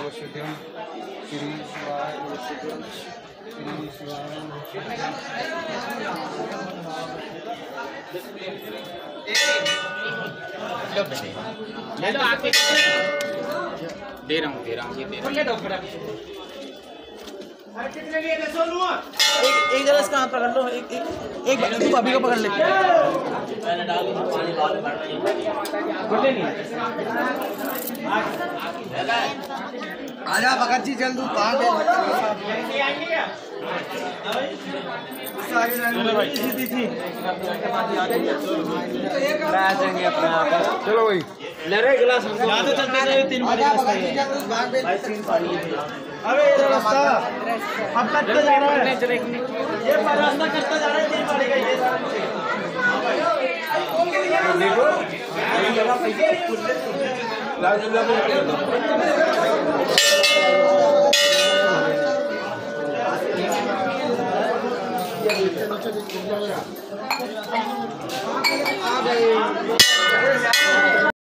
नमः श्री शिवाय नमः श्री शिवाय ले लो आके दे रहा हूँ ये दे रहा हूँ। एक जरा इसका हाथ पकड़ लो, एक तू भाभी को पकड़ ले। आजा भगत जी जल्द चलो भाई ले रहे गिलास यहाँ तो चलते गए 3 बजे अरे ये रास्ता अब कटते जा रहा है, ये रास्ता कटता जा रहा है 3 बजे का ये।